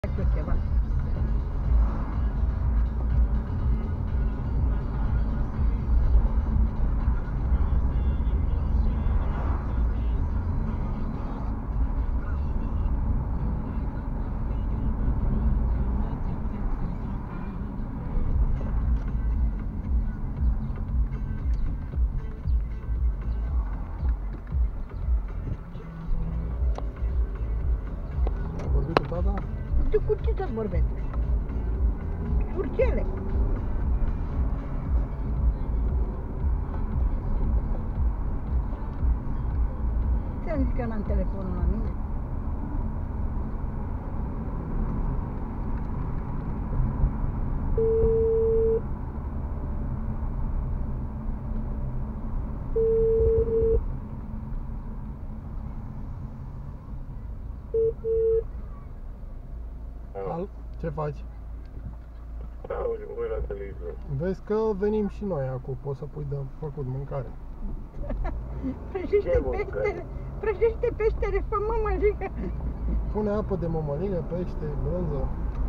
ceva. Cu ce să vorbesc? Surcele. Ți-am zis că n-am telefonul la mine. Ce faci? Auzi, mă uit la televizor. Vezi că venim și noi acum, poți să pui de făcut mâncare. Prăjește peștele, fă mămăligă. Pune apă de mămăligă, pește, brânză.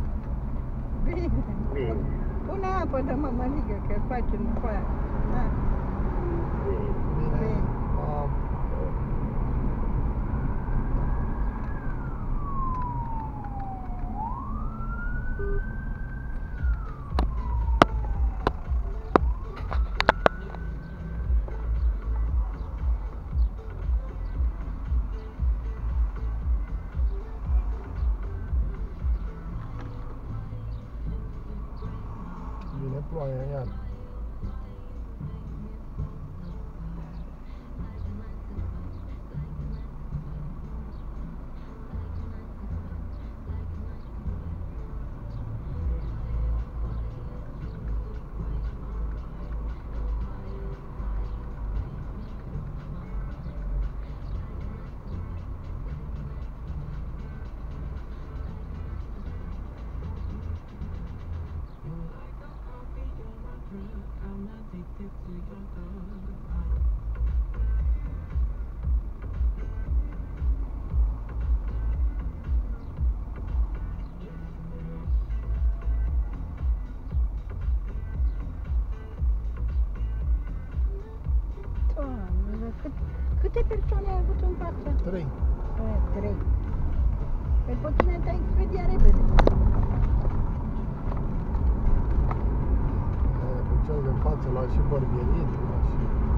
Bine. Pune apă de mămăligă, că facem după aia. Da. Bine. Vine ploaia iar. Câte persoane ai avut în față? 3. 3. Pe tine te-ai expediat repede. Pe cel de față la și bărbierit, la și...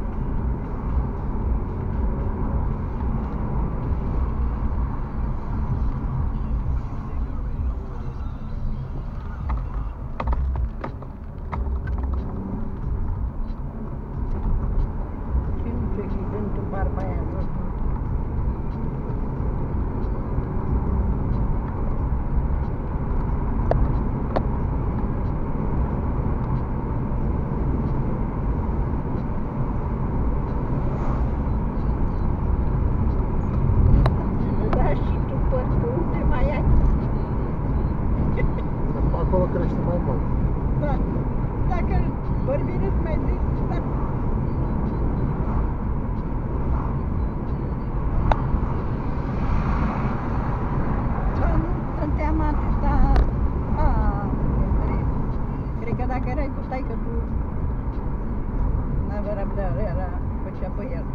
Acolo crește mai mult. Da. Dacă bărbierit mai zici, da. Nu suntem atâta... Cred că dacă erai cu taică tu, n-avea răbdare, era făcea pe el.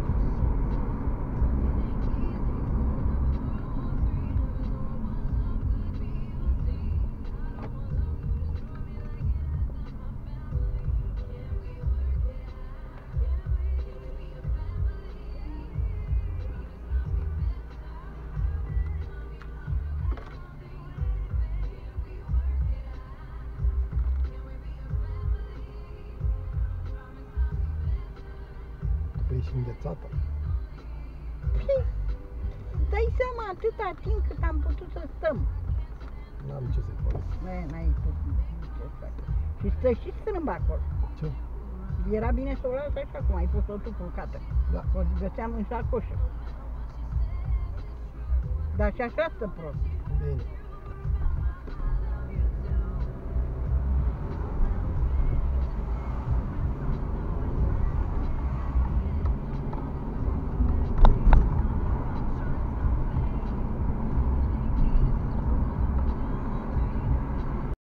Ești înghețată. Păi, dai seama atâta timp cât am putut să stăm. N-am ce să-i fac. N-ai putut ce să fac. Și stă și strâmb acolo. Ce? Era bine să o las așa cum ai pus-o tu culcată. Da. O găseam în sacoșă. Dar și așa stă prost. Bine.